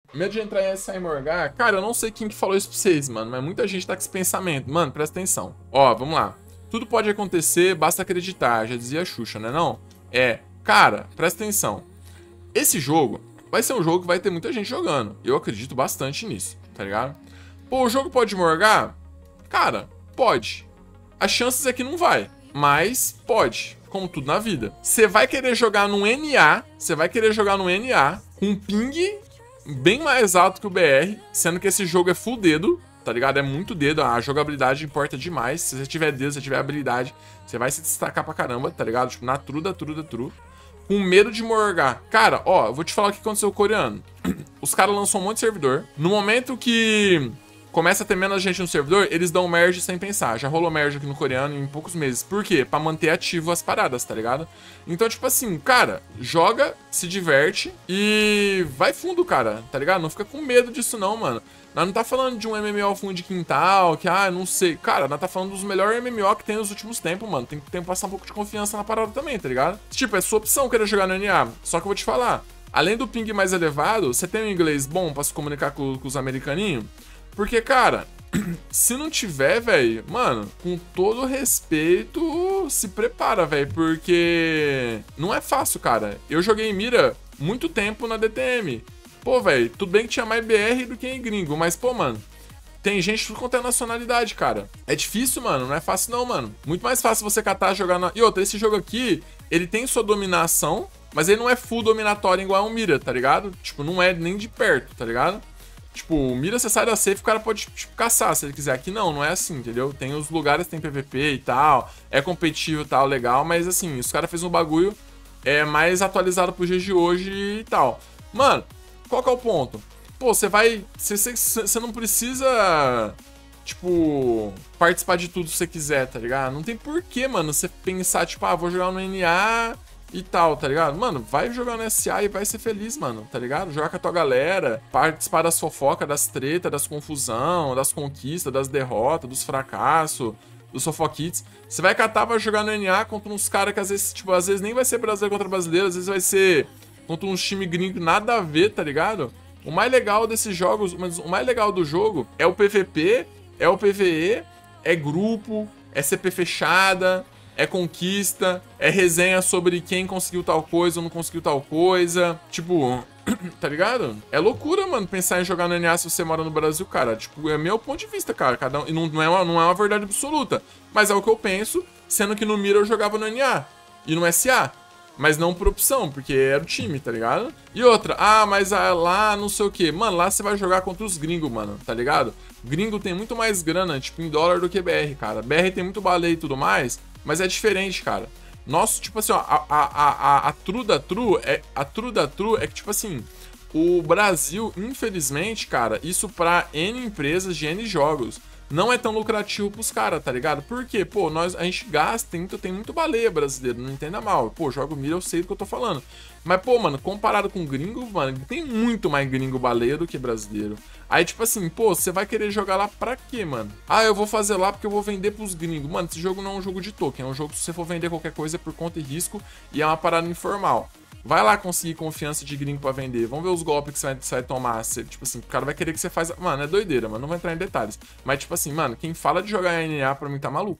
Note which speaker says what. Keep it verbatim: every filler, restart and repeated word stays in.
Speaker 1: Medo de entrar em S A e morgar? Cara, eu não sei quem que falou isso pra vocês, mano, mas muita gente tá com esse pensamento. Mano, presta atenção. Ó, vamos lá. Tudo pode acontecer, basta acreditar, já dizia a Xuxa, né não? É, cara, presta atenção. Esse jogo vai ser um jogo que vai ter muita gente jogando. Eu acredito bastante nisso, tá ligado? Pô, o jogo pode morgar? Cara, pode. As chances é que não vai, mas pode. Como tudo na vida. Você vai querer jogar no N A, você vai querer jogar no N A com ping bem mais alto que o B R, sendo que esse jogo é full dedo, tá ligado? É muito dedo, a jogabilidade importa demais. Se você tiver dedo, se você tiver habilidade, você vai se destacar pra caramba, tá ligado? Tipo, na true, da true, da true. Com medo de morgar. Cara, ó, eu vou te falar o que aconteceu com o coreano. Os caras lançam um monte de servidor. No momento que começa a ter menos gente no servidor, eles dão merge sem pensar. Já rolou merge aqui no coreano em poucos meses. Por quê? Pra manter ativo as paradas, tá ligado? Então, tipo assim, cara, joga, se diverte e vai fundo, cara, tá ligado? Não fica com medo disso não, mano. Nós não tá falando de um M M O fundo de quintal, que, ah, não sei. Cara, nós tá falando dos melhores M M O que tem nos últimos tempos, mano. Tem, tem que passar um pouco de confiança na parada também, tá ligado? Tipo, é sua opção querer jogar no N A. Só que eu vou te falar, além do ping mais elevado, você tem um inglês bom pra se comunicar com, com os americaninhos? Porque, cara, se não tiver, velho, mano, com todo respeito, se prepara, velho, porque não é fácil, cara. Eu joguei mira muito tempo na D T M. Pô, velho, tudo bem que tinha mais B R do que em gringo, mas, pô, mano, tem gente de tudo quanto é nacionalidade, cara. É difícil, mano, não é fácil não, mano. Muito mais fácil você catar, jogar na... E outra, esse jogo aqui, ele tem sua dominação, mas ele não é full dominatório igual um mira, tá ligado? Tipo, não é nem de perto, tá ligado? Tipo, o mira, você sai da safe, o cara pode, tipo, caçar se ele quiser. Aqui não, não é assim, entendeu? Tem os lugares que tem P V P e tal, é competitivo e tal, legal, mas assim, os caras fez um bagulho é, mais atualizado pro dia de hoje e tal. Mano, qual que é o ponto? Pô, você vai... Você não precisa, tipo, participar de tudo que você quiser, tá ligado? Não tem porquê, mano, você pensar, tipo, ah, vou jogar no N A... e tal, tá ligado? Mano, vai jogar no S A e vai ser feliz, mano, tá ligado? Jogar com a tua galera, participar das fofocas, das tretas, das confusão, das conquistas, das derrotas, dos fracassos, dos fofoquites. Você vai catar, vai jogar no N A contra uns caras que às vezes, tipo, às vezes nem vai ser brasileiro contra brasileiro, às vezes vai ser contra uns time gringo nada a ver, tá ligado? O mais legal desses jogos, mas o mais legal do jogo é o P V P, é o P V E, é grupo, é C P fechada, é conquista, é resenha sobre quem conseguiu tal coisa ou não conseguiu tal coisa. Tipo, tá ligado? É loucura, mano, pensar em jogar no N A se você mora no Brasil, cara. Tipo, é meu ponto de vista, cara. Cada um, e não, não, é uma, não é uma verdade absoluta. Mas é o que eu penso, sendo que no Mira eu jogava no N A e no S A. Mas não por opção, porque era o time, tá ligado? E outra, ah, mas ah, lá não sei o que. Mano, lá você vai jogar contra os gringos, mano, tá ligado? Gringo tem muito mais grana, tipo, em dólar do que B R, cara. B R tem muito baleia e tudo mais, mas é diferente, cara. Nosso, tipo assim, ó, a, a, a, a, a true da true é, a true da true é que, tipo assim, o Brasil, infelizmente, cara, isso pra N empresas de N jogos, não é tão lucrativo pros caras, tá ligado? Porque, pô, nós, a gente gasta, tem muito, tem muito baleia brasileiro, não entenda mal. Pô, jogo mira, eu sei do que eu tô falando. Mas, pô, mano, comparado com gringo, mano, tem muito mais gringo baleia do que brasileiro. Aí, tipo assim, pô, você vai querer jogar lá pra quê, mano? Ah, eu vou fazer lá porque eu vou vender pros gringos. Mano, esse jogo não é um jogo de token, é um jogo que se você for vender qualquer coisa é por conta e risco e é uma parada informal. Vai lá conseguir confiança de gringo pra vender. Vamos ver os golpes que você vai, você vai tomar. Você, tipo assim, o cara vai querer que você faça... Mano, é doideira, mano. Não vou entrar em detalhes. Mas, tipo assim, mano, quem fala de jogar N A pra mim tá maluco.